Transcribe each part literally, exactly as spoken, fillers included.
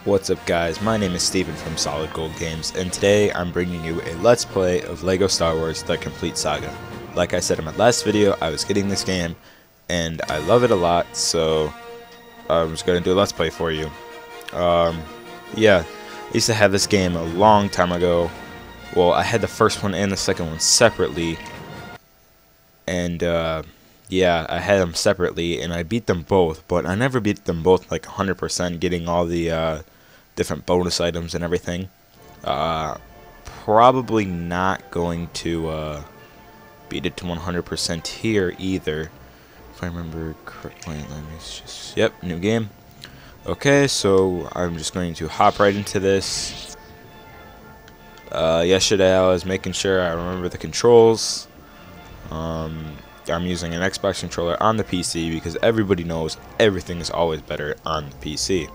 What's up guys, my name is Steven from SolidGoldGames, and today I'm bringing you a Let's Play of LEGO Star Wars The Complete Saga. Like I said in my last video, I was getting this game, and I love it a lot, so I was going to do a Let's Play for you. Um, yeah, I used to have this game a long time ago. Well, I had the first one and the second one separately, and uh, yeah, I had them separately, and I beat them both, but I never beat them both like one hundred percent, getting all the uh, different bonus items and everything. Uh, probably not going to uh, beat it to one hundred percent here either, if I remember correctly. Let me just, yep, new game. Okay, so I'm just going to hop right into this. Uh, yesterday I was making sure I remember the controls. Um, I'm using an Xbox controller on the P C because everybody knows everything is always better on the P C.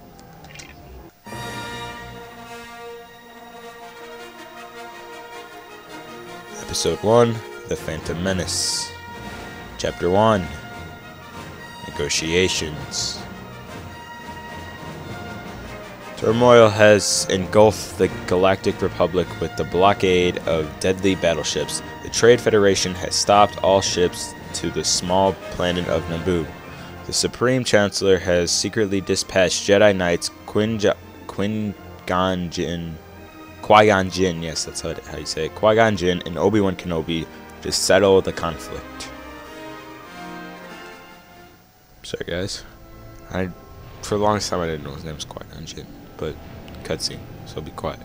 Episode one, The Phantom Menace. Chapter one, Negotiations. Turmoil has engulfed the Galactic Republic with the blockade of deadly battleships. The Trade Federation has stopped all ships to the small planet of Naboo. The Supreme Chancellor has secretly dispatched Jedi Knights Qui-Gon Jinn, Qui-Gon Jinn, yes, that's how, how you say it, Qui-Gon Jinn and Obi-Wan Kenobi to settle the conflict. Sorry guys, I for the longest time I didn't know his name was Qui-Gon Jinn, but cutscene, so be quiet.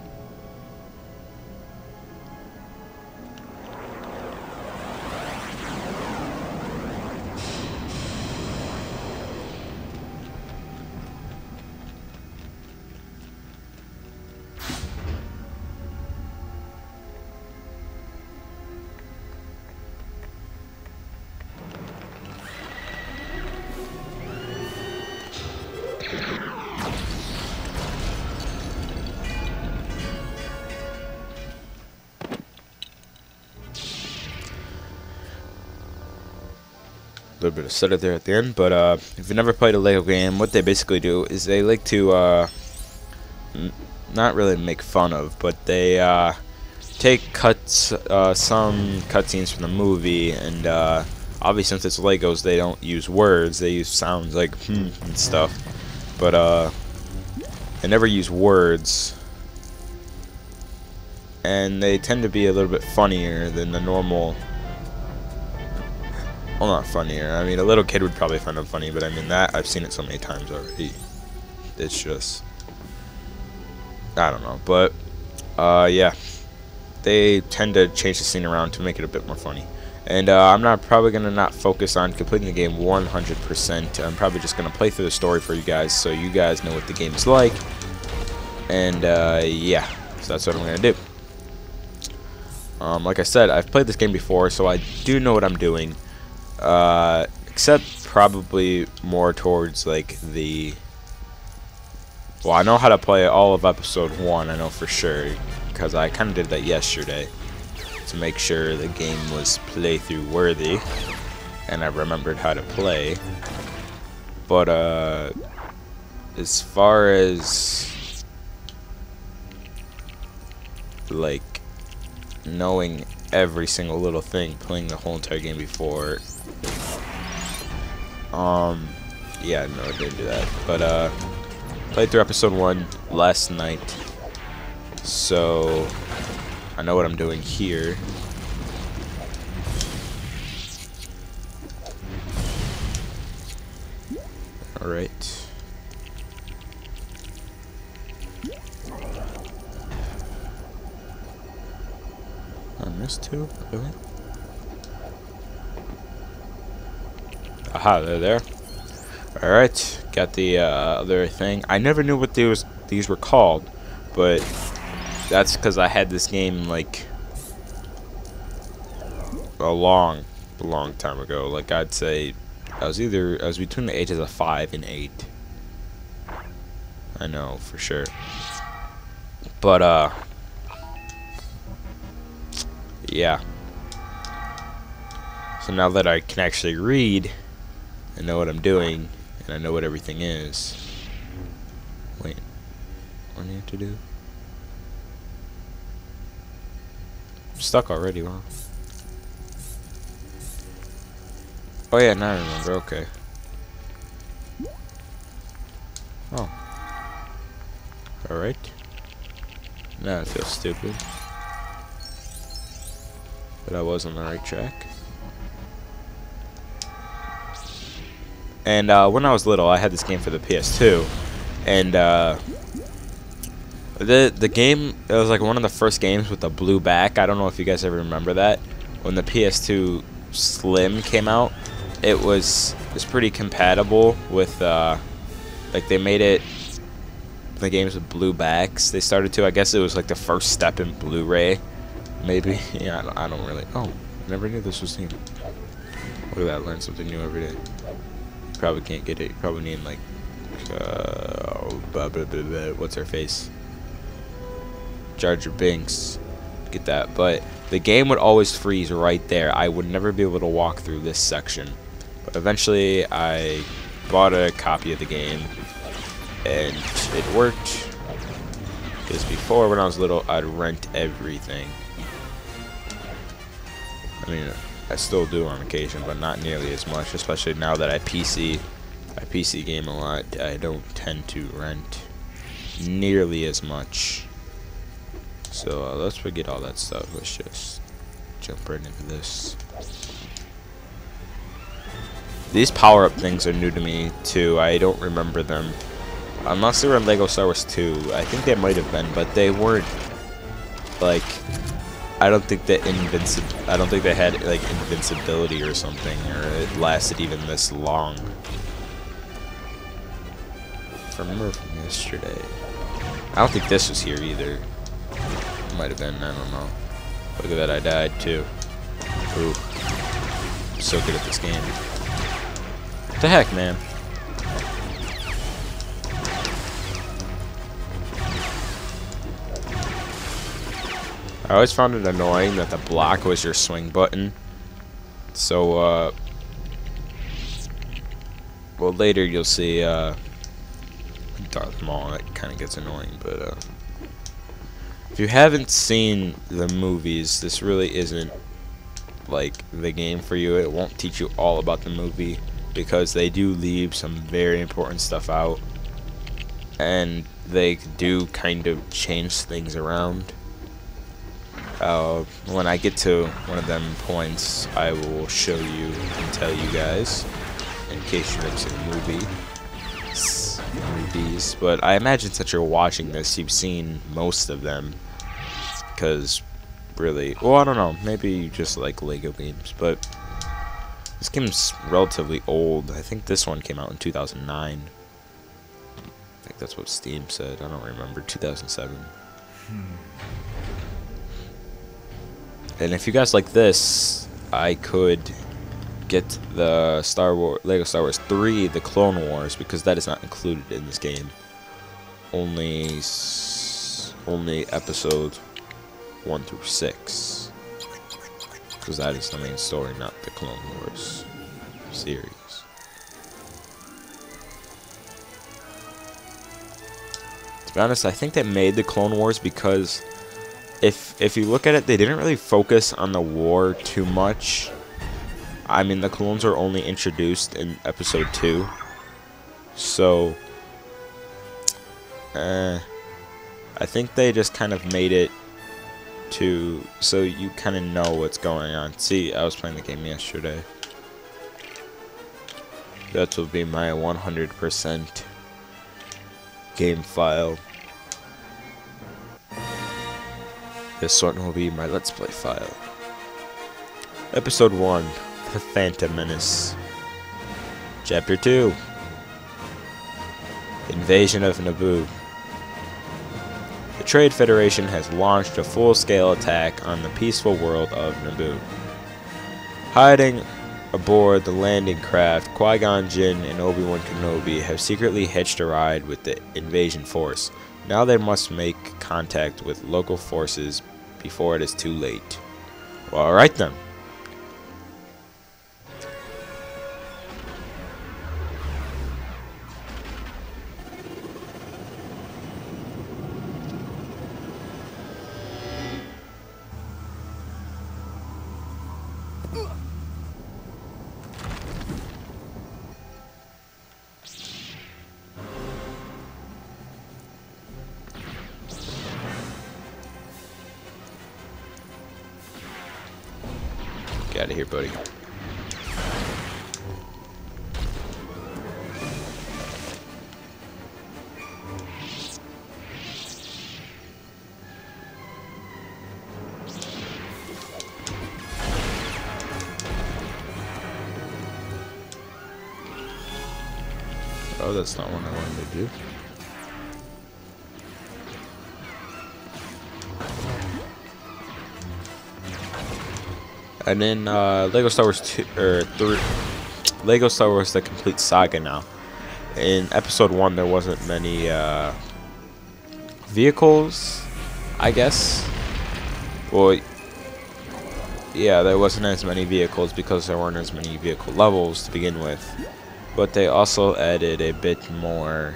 A little bit of setup there at the end, but uh, if you've never played a LEGO game, what they basically do is they like to uh, n not really make fun of, but they uh, take cuts, uh, some cutscenes from the movie, and uh, obviously since it's Legos, they don't use words, they use sounds like hmm and stuff, but uh, they never use words, and they tend to be a little bit funnier than the normal. Well, not funnier. I mean, a little kid would probably find them funny, but I mean that I've seen it so many times already. It's just, I don't know, but uh, yeah, they tend to change the scene around to make it a bit more funny. And uh, I'm not probably gonna not focus on completing the game one hundred percent. I'm probably just gonna play through the story for you guys, so you guys know what the game is like. And uh, yeah, so that's what I'm gonna do. Um, like I said, I've played this game before, so I do know what I'm doing. Uh, except probably more towards like the, well, I know how to play all of episode one, I know for sure, because I kind of did that yesterday to make sure the game was playthrough worthy, and I remembered how to play. But uh, as far as like knowing every single little thing, playing the whole entire game before, um yeah, no, I didn't do that, but uh played through episode one last night, so I know what I'm doing here. Alright, I missed two, really? Aha, they're there. Alright, got the uh, other thing. I never knew what these, these were called, but that's because I had this game like a long, long time ago. Like I'd say I was either, I was between the ages of five and eight. I know, for sure. But, uh, yeah. So now that I can actually read, I know what I'm doing, and I know what everything is. Wait. one you have to do? I'm stuck already, huh? Oh yeah, now I remember, okay. Oh. Alright. Now I feel stupid. But I was on the right track. And uh, when I was little, I had this game for the P S two. And uh, the the game, it was like one of the first games with the blue back. I don't know if you guys ever remember that. When the P S two Slim came out, it was it was pretty compatible with uh, like they made it the games with blue backs. They started to. I guess it was like the first step in Blu-ray. Maybe. Yeah, I don't, I don't really. Oh, I never knew this was new. Look at that! Learn something new every day. You probably can't get it. You probably need like. Uh, blah, blah, blah, blah. What's her face? Jar Jar Binks. Get that. But the game would always freeze right there. I would never be able to walk through this section. But eventually, I bought a copy of the game, and it worked. Because before, when I was little, I'd rent everything. I mean, I still do on occasion, but not nearly as much. Especially now that I P C. I P C game a lot. I don't tend to rent nearly as much. So uh, let's forget all that stuff. Let's just jump right into this. These power-up things are new to me too. I don't remember them unless they were in Lego Star Wars two. I think they might have been, but they weren't. Like, I don't think that invincible. I don't think they had like invincibility or something, or it lasted even this long. I remember from yesterday. I don't think this was here either. Might have been, I don't know. Look at that, I died too. Ooh. I'm so good at this game. What the heck, man? I always found it annoying that the block was your swing button. So, uh... well, later you'll see, uh... Darth Maul, that kind of gets annoying, but uh, if you haven't seen the movies, this really isn't like the game for you. It won't teach you all about the movie because they do leave some very important stuff out, and they do kind of change things around. Uh, when I get to one of them points, I will show you and tell you guys in case you've never seen the movie. Movies, but I imagine since you're watching this, you've seen most of them. Because, really, well, I don't know. Maybe you just like Lego games, but this game's relatively old. I think this one came out in two thousand nine. I think that's what Steam said. I don't remember. two thousand seven. Hmm. And if you guys like this, I could get the Star Wars Lego Star Wars three, the Clone Wars, because that is not included in this game. Only s only episodes one through six, because that is the main story, not the Clone Wars series. To be honest, I think they made the Clone Wars because if if you look at it, they didn't really focus on the war too much. I mean, the clones are only introduced in episode two, so uh, I think they just kind of made it to so you kind of know what's going on. See, I was playing the game yesterday. That will be my one hundred percent game file. This one will be my Let's Play file. Episode one. The Phantom Menace. Chapter two. Invasion of Naboo. The Trade Federation has launched a full-scale attack on the peaceful world of Naboo. Hiding aboard the landing craft, Qui-Gon Jinn and Obi-Wan Kenobi have secretly hitched a ride with the invasion force. Now they must make contact with local forces before it is too late. Well, alright then. out of here, buddy. Oh, that's not what I wanted to do. And then uh, Lego Star Wars two or three, Lego Star Wars: The Complete Saga. Now, in Episode One, there wasn't many uh, vehicles, I guess. Well, yeah, there wasn't as many vehicles because there weren't as many vehicle levels to begin with. But they also added a bit more.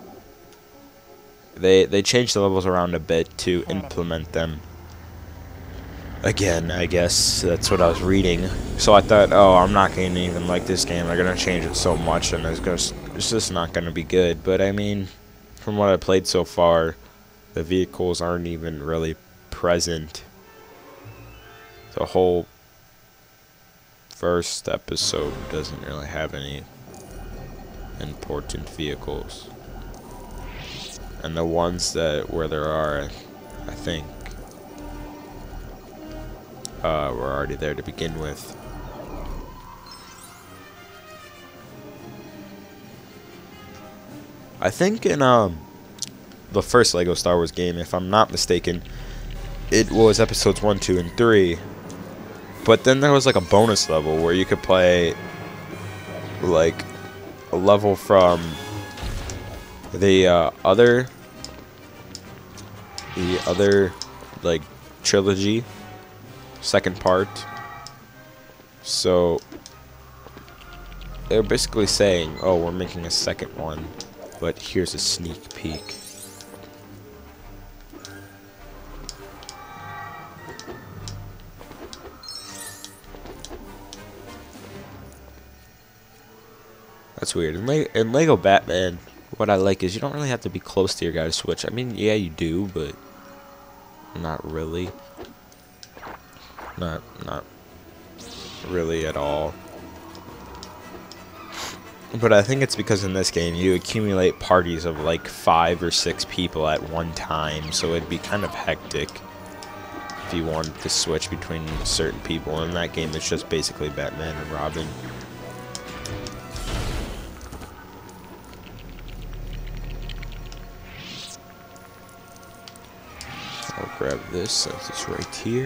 They they changed the levels around a bit to implement them. Again, I guess that's what I was reading. So I thought, oh, I'm not going to even like this game. They're going to change it so much, and it's, gonna, it's just not going to be good. But I mean, from what I played so far, the vehicles aren't even really present. The whole first episode doesn't really have any important vehicles, and the ones that where there are, I think, uh, were already there to begin with. I think in um the first Lego Star Wars game, if I'm not mistaken, it was episodes one, two, and three. But then there was like a bonus level where you could play like a level from the uh, other the other like trilogy, second part. So they're basically saying, oh, we're making a second one, but here's a sneak peek. That's weird. In, Le in Lego Batman, what I like is you don't really have to be close to your guy to switch. I mean, yeah, you do, but not really. Not, not really at all. But I think it's because in this game you accumulate parties of like five or six people at one time, so it'd be kind of hectic if you wanted to switch between certain people. In that game, it's just basically Batman and Robin. I'll grab this since it's right here.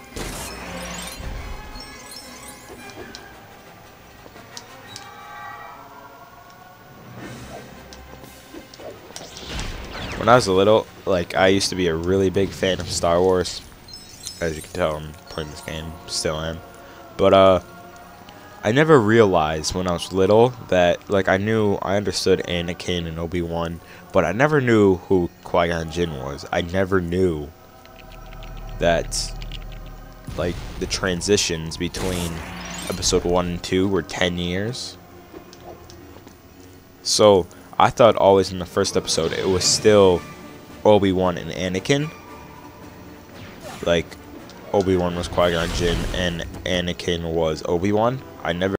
When I was little, like, I used to be a really big fan of Star Wars. As you can tell, I'm playing this game, still am. But, uh, I never realized when I was little that, like, I knew, I understood Anakin and Obi-Wan, but I never knew who Qui-Gon Jinn was. I never knew that, like, the transitions between episode one and two were ten years. So I thought always in the first episode it was still Obi-Wan and Anakin. Like, Obi-Wan was Qui-Gon Jinn and Anakin was Obi-Wan. I never